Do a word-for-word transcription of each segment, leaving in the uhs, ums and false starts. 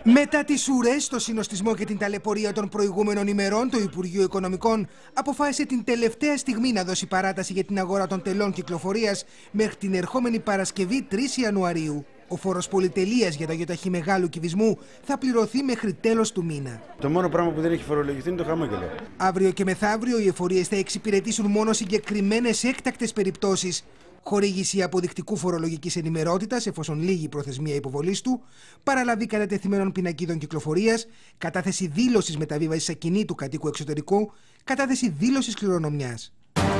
Μετά τις ουρές, το συνοστισμό και την ταλαιπωρία των προηγούμενων ημερών, το Υπουργείο Οικονομικών αποφάσισε την τελευταία στιγμή να δώσει παράταση για την αγορά των τελών κυκλοφορίας μέχρι την ερχόμενη Παρασκευή τρεις Ιανουαρίου. Ο φόρος πολυτελείας για τα γιοταχή μεγάλου κυβισμού θα πληρωθεί μέχρι τέλος του μήνα. Το μόνο πράγμα που δεν έχει φορολογηθεί είναι το χαμόγελο. Αύριο και μεθαύριο οι εφορίες θα εξυπηρετήσουν μόνο συγκεκριμένες έκτακτες περιπτώσεις. Χορήγηση αποδεικτικού φορολογικής ενημερότητας, εφόσον λύγει η προθεσμία υποβολής του, παραλαβή κατατεθειμένων πινακίδων κυκλοφορίας, κατάθεση δήλωσης μεταβίβασης ακινήτου κατοίκου εξωτερικού, κατάθεση δήλωσης κληρονομιάς.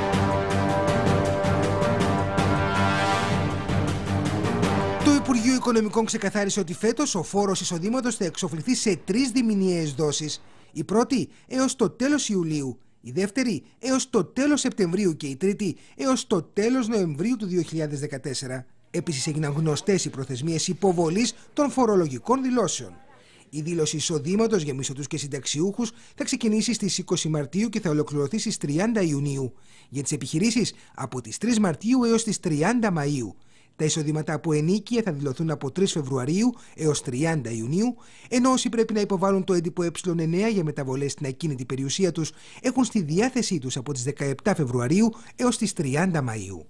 Το Υπουργείο Οικονομικών ξεκαθάρισε ότι φέτος ο φόρος εισοδήματος θα εξοφληθεί σε τρεις διμηνιαίες δόσεις. Η πρώτη έως το τέλος Ιουλίου, η δεύτερη έως το τέλος Σεπτεμβρίου και η τρίτη έως το τέλος Νοεμβρίου του δύο χιλιάδες δεκατέσσερα. Επίσης έγιναν γνωστές οι προθεσμίες υποβολής των φορολογικών δηλώσεων. Η δήλωση εισοδήματος για μισθωτούς και συνταξιούχους θα ξεκινήσει στις είκοσι Μαρτίου και θα ολοκληρωθεί στις τριάντα Ιουνίου. Για τις επιχειρήσεις από τις τρεις Μαρτίου έως τις τριάντα Μαΐου. Τα εισοδήματα από ενοίκια θα δηλωθούν από τρεις Φεβρουαρίου έως τριάντα Ιουνίου, ενώ όσοι πρέπει να υποβάλουν το έντυπο Ε εννέα για μεταβολές στην ακίνητη περιουσία τους έχουν στη διάθεσή τους από τις δεκαεπτά Φεβρουαρίου έως τις τριάντα Μαΐου.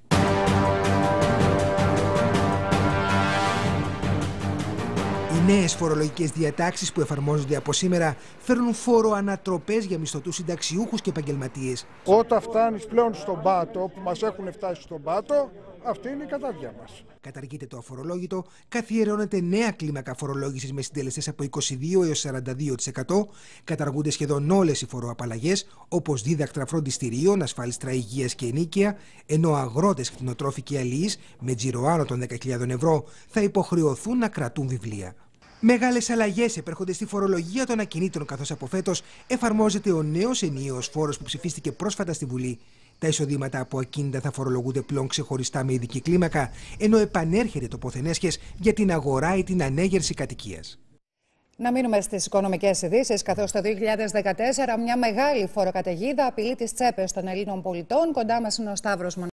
Οι νέες φορολογικές διατάξεις που εφαρμόζονται από σήμερα φέρνουν φόρο ανατροπές για μισθωτούς συνταξιούχους και επαγγελματίες. Όταν φτάνεις πλέον στον πάτο, που μας έχουν φτάσει στον πάτο, αυτή είναι η κατάδια μας. Καταργείται το αφορολόγητο, καθιερώνεται νέα κλίμακα φορολόγησης με συντελεστές από είκοσι δύο έως σαράντα δύο τοις εκατό, καταργούνται σχεδόν όλες οι φοροαπαλλαγές, όπως δίδακτρα φροντιστηρίων, ασφάλιστρα υγείας και ενοίκια, ενώ αγρότες, κτηνοτρόφοι και αλληλείς με τζίρο άνω των δέκα χιλιάδων ευρώ θα υποχρεωθούν να κρατούν βιβλία. Μεγάλες αλλαγές επέρχονται στη φορολογία των ακινήτων, καθώς από φέτος εφαρμόζεται ο νέος ενιαίος φόρος που ψηφίστηκε πρόσφατα στη Βουλή. Τα εισοδήματα από ακίνητα θα φορολογούνται πλέον ξεχωριστά με ειδική κλίμακα, ενώ επανέρχεται το ποθενέσχες για την αγορά ή την ανέγερση κατοικίας. Να μείνουμε στις οικονομικές ειδήσεις, καθώς το δύο χιλιάδες δεκατέσσερα μια μεγάλη φοροκαταιγίδα απειλεί τις τσέπες των Ελλήνων πολιτών. Κοντά μας είναι ο Σταύρος